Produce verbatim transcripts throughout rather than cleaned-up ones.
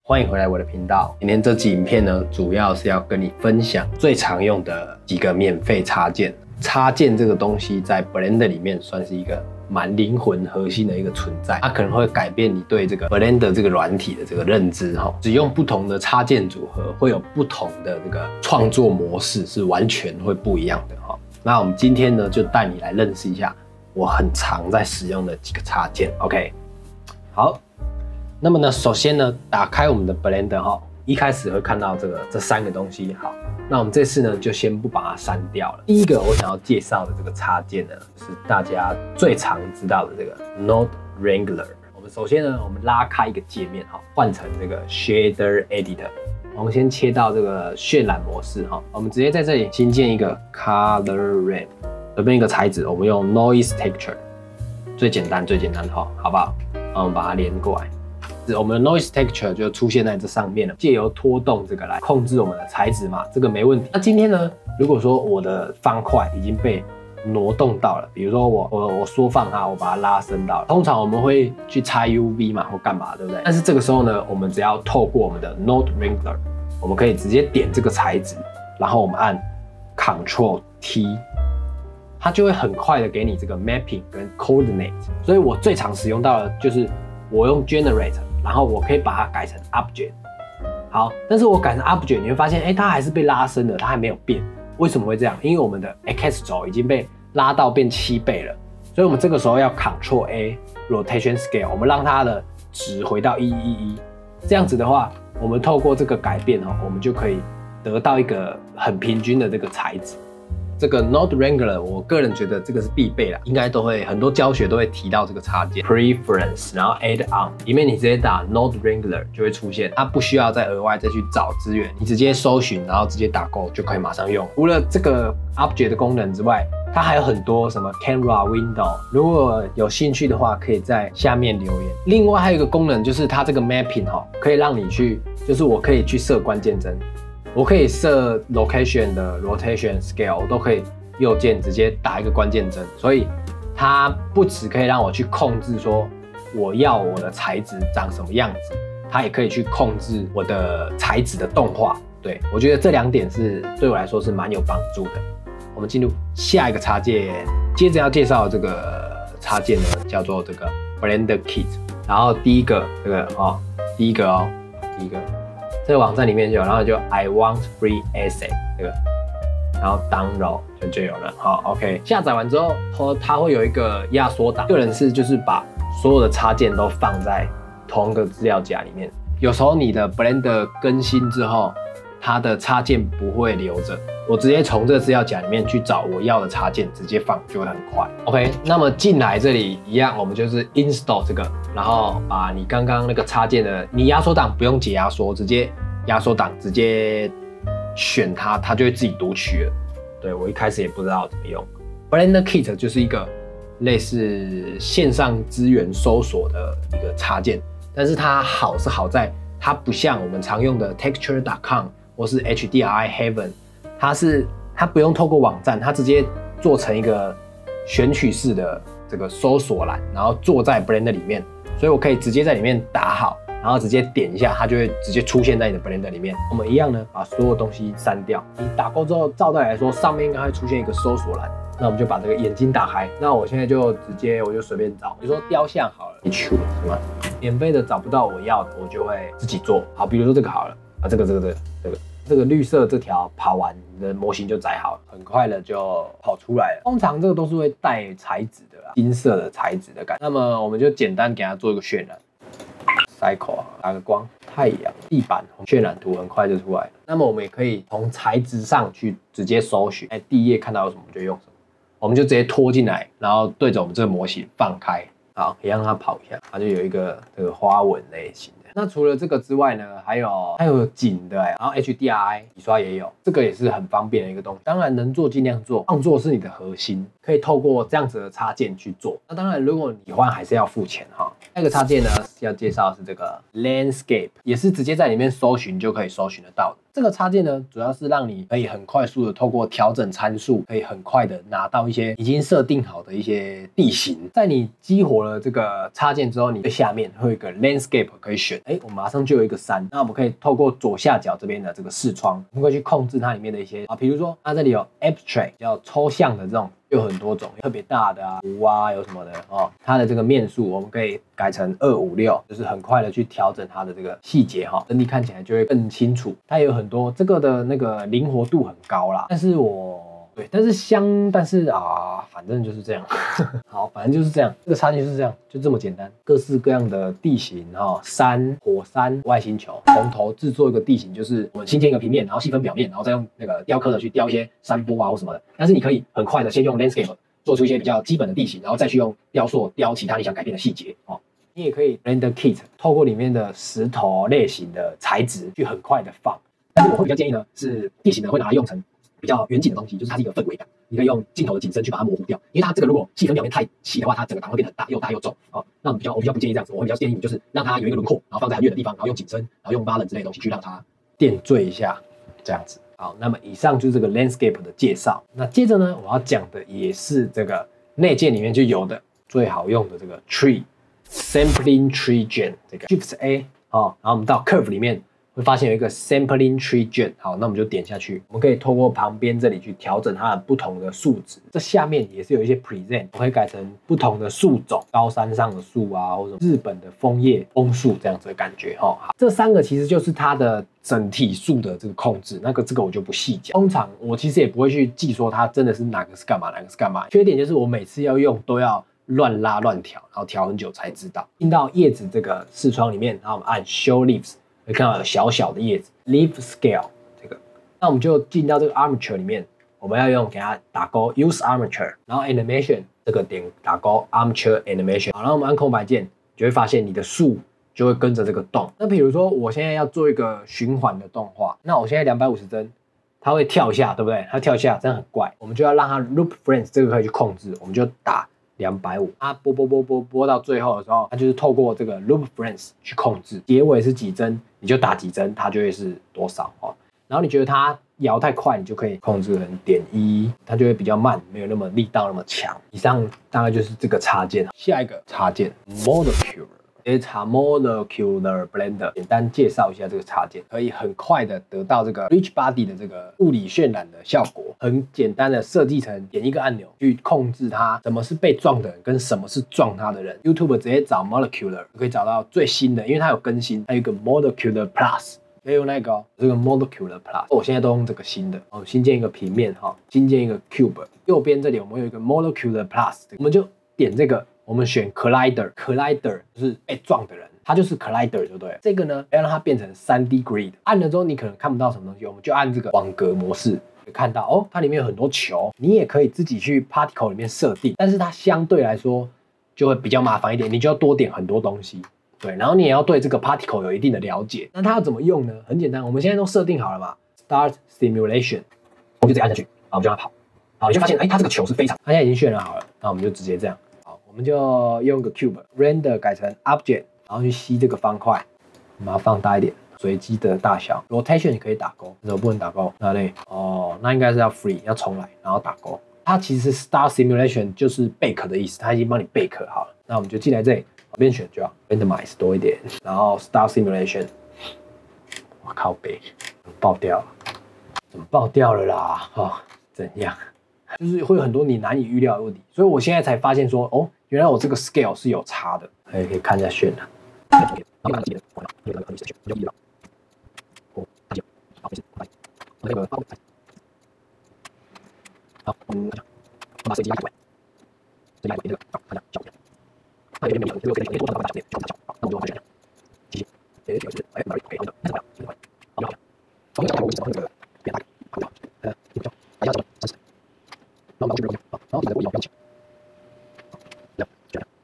欢迎回来我的频道。今天这集影片呢，主要是要跟你分享最常用的几个免费插件。插件这个东西在 Blender 里面算是一个蛮灵魂核心的一个存在，它可能会改变你对这个 Blender 这个软体的这个认知哈。使用不同的插件组合，会有不同的这个创作模式，是完全会不一样的哈。那我们今天呢，就带你来认识一下我很常在使用的几个插件。OK， 好。那么呢，首先呢，打开我们的 Blender 哈，一开始会看到这个这三个东西。好，那我们这次呢，就先不把它删掉了。第一个我想要介绍的这个插件呢，是大家最常知道的这个 Node Wrangler。我们首先呢，我们拉开一个界面哈，换成这个 Shader Editor。我们先切到这个渲染模式哈，我们直接在这里新建一个 Color Ramp， 随便一个材质，我们用 Noise Texture， 最简单最简单哈，好不好？那我们把它连过来。我们的 noise texture 就出现在这上面了，借由拖动这个来控制我们的材质嘛，这个没问题。那今天呢，如果说我的方块已经被挪动到了，比如说我我我缩放它，我把它拉伸到了，通常我们会去拆 U V 嘛，或干嘛，对不对？但是这个时候呢，我们只要透过我们的 Node Wrangler， 我们可以直接点这个材质，然后我们按 Control T， 它就会很快的给你这个 mapping 跟 coordinate。所以我最常使用到的就是我用 Generate。然后我可以把它改成 object， 好，但是我改成 object， 你会发现，哎，它还是被拉伸了，它还没有变。为什么会这样？因为我们的 X 轴已经被拉到变七倍了，所以我们这个时候要 Control A Rotation Scale， 我们让它的值回到一一一，这样子的话，我们透过这个改变哈，我们就可以得到一个很平均的这个材质。这个 Node Wrangler， 我个人觉得这个是必备啦，应该都会很多教学都会提到这个插件 Preference， 然后 Add On 里面你直接打 Node Wrangler 就会出现，它不需要再额外再去找资源，你直接搜寻，然后直接打勾就可以马上用。除了这个 Object 的功能之外，它还有很多什么 Camera Window， 如果有兴趣的话，可以在下面留言。另外还有一个功能就是它这个 Mapping 哈，可以让你去，就是我可以去设关键帧。我可以设 location 的 rotation scale， 我都可以右键直接打一个关键帧，所以它不只可以让我去控制说我要我的材质长什么样子，它也可以去控制我的材质的动画。对，我觉得这两点是对我来说是蛮有帮助的。我们进入下一个插件，接着要介绍这个插件呢，叫做这个 Blender Kit。然后第一个这个哦，第一个哦，第一个。这个网站里面就有，然后就 I want free asset 这个，然后 download 就就有了。好 ，OK， 下载完之后，它它会有一个压缩档。个人是就是把所有的插件都放在同一个资料夹里面。有时候你的 Blender 更新之后，它的插件不会留着，我直接从这个资料夹里面去找我要的插件，直接放就会很快。OK， 那么进来这里一样，我们就是 install 这个，然后把你刚刚那个插件的，你压缩档不用解压缩，直接压缩档直接选它，它就会自己读取了。对，我一开始也不知道怎么用。Blender Kit 就是一个类似线上资源搜索的一个插件，但是它好是好在它不像我们常用的 texture 点 com 或是 H D R I Heaven， 它是它不用透过网站，它直接做成一个选取式的这个搜索栏，然后做在 Blender 里面，所以我可以直接在里面打好。然后直接点一下，它就会直接出现在你的 Blender 里面。我们一样呢，把所有东西删掉。你打勾之后，照道理来说，上面应该会出现一个搜索栏。那我们就把这个眼睛打开。那我现在就直接，我就随便找，比如说雕像好了，你去是吗？免费的找不到我要的，我就会自己做。好，比如说这个好了，啊，这个这个这个这个这个绿色这条跑完，你的模型就载好了，很快的就跑出来了。通常这个都是会带材质的啦，金色的材质的感觉。那么我们就简单给它做一个渲染。Cycle 打个光，太阳、地板渲染图很快就出来了。那么我们也可以从材质上去直接搜寻，哎，第一页看到有什么就用什么，我们就直接拖进来，然后对着我们这个模型放开，好，也让它跑一下，它就有一个这个花纹类型的。那除了这个之外呢，还有还有景的，然后 H D R I 笔刷也有，这个也是很方便的一个东西。当然能做尽量做，创作是你的核心， 可以透过这样子的插件去做。那当然，如果你换还是要付钱哈。那个插件呢，要介绍的是这个 Landscape， 也是直接在里面搜寻就可以搜寻得到的。这个插件呢，主要是让你可以很快速的透过调整参数，可以很快的拿到一些已经设定好的一些地形。在你激活了这个插件之后，你的下面会有一个 Landscape 可以选，哎，我马上就有一个山。那我们可以透过左下角这边的这个视窗，我们可以去控制它里面的一些啊，比如说它这里有 Abstract， 比较抽象的这种。有很多种，特别大的啊，弧啊，有什么的哦。它的这个面数我们可以改成二五六，就是很快的去调整它的这个细节哈，整体看起来就会更清楚。它也有很多这个的那个灵活度很高啦，但是我对，但是香，但是啊，反正就是这样。好，反正就是这样，这个插件就是这样，就这么简单。各式各样的地形哈，山、火山、外星球，从头制作一个地形，就是我们新建一个平面，然后细分表面，然后再用那个雕刻的去雕一些山坡啊或什么的。但是你可以很快的先用 landscape 做出一些比较基本的地形，然后再去用雕塑雕其他你想改变的细节哦。你也可以 render kit 透过里面的石头类型的材质去很快的放。但是我会比较建议呢，是地形呢会拿来用成比较远景的东西，就是它是一个氛围感。你可以用镜头的景深去把它模糊掉，因为它这个如果细分表面太细的话，它整个档会变得很大，又大又重啊、哦。那我比较我比较不建议这样子，我会比较建议你就是让它有一个轮廓，然后放在很远的地方，然后用景深，然后用 balance 之类的东西去让它点缀一下，这样子。好，那么以上就是这个 landscape 的介绍。那接着呢，我要讲的也是这个内建里面就有的最好用的这个 tree sampling tree gen 这个 Shift A 哦，然后我们到 curve 里面。会发现有一个 sampling tree gen， 好，那我们就点下去，我们可以透过旁边这里去调整它的不同的数值。这下面也是有一些 present， 我可以改成不同的树种，高山上的树啊，或者日本的枫叶、枫树这样子的感觉哈。好，这三个其实就是它的整体数的这个控制，那个这个我就不细讲。通常我其实也不会去记说它真的是哪个是干嘛，哪个是干嘛。缺点就是我每次要用都要乱拉乱调，然后调很久才知道。进到叶子这个视窗里面，然后我们按 Show Leaves。会看到有小小的叶子 ，leaf scale 这个，那我们就进到这个 armature 里面，我们要用给它打勾 use armature， 然后 animation 这个点打勾 armature animation， 好，然后我们按空白键，就会发现你的树就会跟着这个动。那比如说我现在要做一个循环的动画，那我现在两百五十帧，它会跳一下，对不对？它跳一下，这样很怪，我们就要让它 loop frames 这个可以去控制，我们就打。两百五，它播播播播播到最后的时候，它就是透过这个 loop frames 去控制，结尾是几帧，你就打几帧，它就会是多少哦。然后你觉得它摇太快，你就可以控制成点一，它就会比较慢，没有那么力道那么强。以上大概就是这个插件。下一个插件 Molecule。Data Molecular Blender， 简单介绍一下这个插件，可以很快的得到这个 Rich Body 的这个物理渲染的效果，很简单的设计成点一个按钮去控制它什么是被撞的人跟什么是撞它的人。YouTube 直接找 Molecular 可以找到最新的，因为它有更新，还有一个 Molecular Plus， 可以用那个、哦、这个 Molecular Plus， 我现在都用这个新的哦。新建一个平面哈、哦，新建一个 Cube， 右边这里我们有一个 Molecular Plus， 我们就点这个。我们选 Collider， Collider 就是被撞的人，它就是 Collider， 对不对？这个呢，要让它变成 三 D Grid， 按了之后你可能看不到什么东西，我们就按这个网格模式，可以看到哦，它里面有很多球，你也可以自己去 Particle 里面设定，但是它相对来说就会比较麻烦一点，你就要多点很多东西，对，然后你也要对这个 Particle 有一定的了解。那它要怎么用呢？很简单，我们现在都设定好了嘛 ，Start Simulation， 我们就直接按下去，好，我们就让它跑，好，你就发现，哎，它这个球是非常，它现在已经渲染好了，那我们就直接这样。我们就用个 cube render 改成 object， 然后去吸这个方块，我们要放大一点，随机的大小 rotation 你可以打勾，为什么不能打勾？哪里？哦，那应该是要 free 要重来，然后打勾。它其实 start simulation 就是 bake 的意思，它已经帮你 bake 好了。那我们就进来这里，随便选就好 randomize 多一点，然后 start simulation， 我靠背爆掉了，怎么爆掉了啦？哦，怎样？就是会有很多你难以预料的问题，所以我现在才发现说，哦，原来我这个 scale 是有差的，可以可以看一下渲染。好，嗯，把设计压回来，这压回这个，好，看一下小一点。它有点没有，这个可以可以多少大小点，多少大小，那我就往这边，机械，诶，这个是哎哪里可以，好的，那怎么样？这个，好，好，我们讲我们讲这个变大，好不好？呃，你说，大家怎么三十？然后这边好，然后这个不一样，不要紧，这样这样。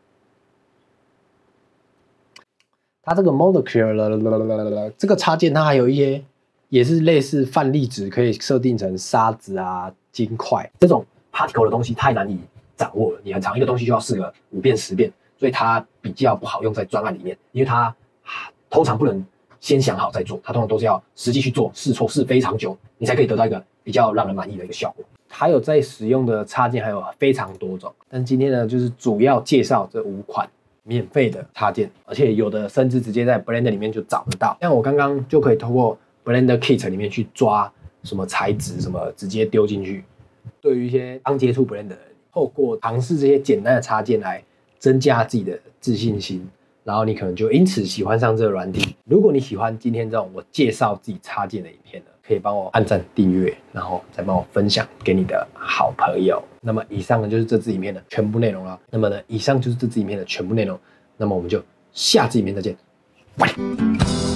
它这个 Molecule 这个插件，它还有一些也是类似范例值，可以设定成沙子啊、金块这种。 particle 的东西太难以掌握了，你很长一个东西就要试个五遍十遍，所以它比较不好用在专案里面，因为它、啊、通常不能先想好再做，它通常都是要实际去做，试错试非常久，你才可以得到一个比较让人满意的一个效果。还有在使用的插件还有非常多种，但今天呢就是主要介绍这五款免费的插件，而且有的甚至直接在 Blender 里面就找得到。像我刚刚就可以透过 Blender Kit 里面去抓什么材质，什么直接丢进去。对于一些刚接触 Blender 的人，透过尝试这些简单的插件来增加自己的自信心，然后你可能就因此喜欢上这个软体。如果你喜欢今天这种我介绍自己插件的影片呢，可以帮我按赞订阅，然后再帮我分享给你的好朋友。那么以上呢就是这支影片的全部内容了。那么呢，以上就是这支影片的全部内容。那么我们就下支影片再见，拜。